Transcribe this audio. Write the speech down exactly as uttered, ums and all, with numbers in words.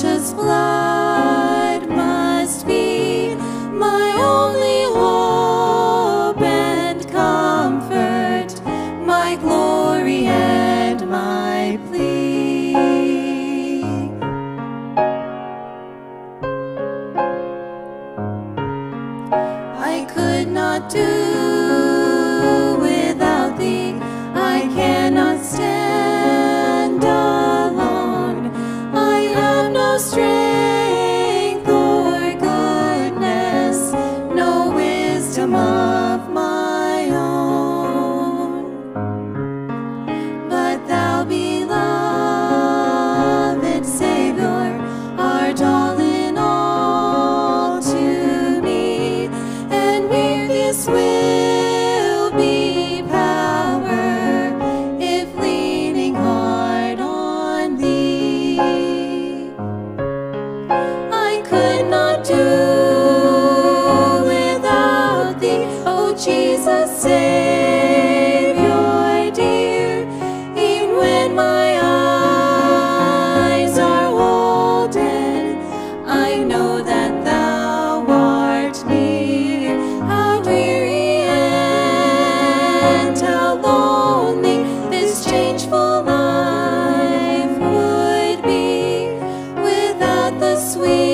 precious blood must be my only hope and comfort, my glory and my plea. I could not do without thee, I cannot stand alone. I have no strength or goodness, no wisdom of my own. But thou, beloved Savior, art all in all to me, and where this will be power, if leaning hard on thee. I could not do without thee, O Jesus, Savior dear. E'en when my eyes are holden, I know that thou art near. How weary and how lonely this changeful life would be without the sweet